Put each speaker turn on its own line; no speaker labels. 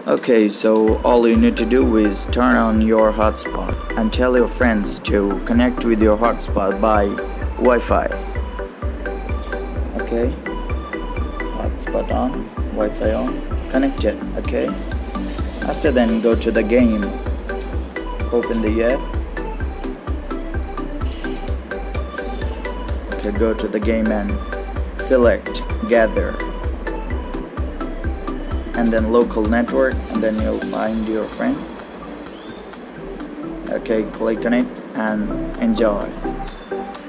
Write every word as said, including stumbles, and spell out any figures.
Okay, so all you need to do is turn on your hotspot and tell your friends to connect with your hotspot by Wi-Fi. Okay, hotspot on, Wi-Fi on, connected. Okay, after then go to the game, open the app. Okay, go to the game and select gather, and then local network, and then you'll find your friend. Okay, click on it and enjoy.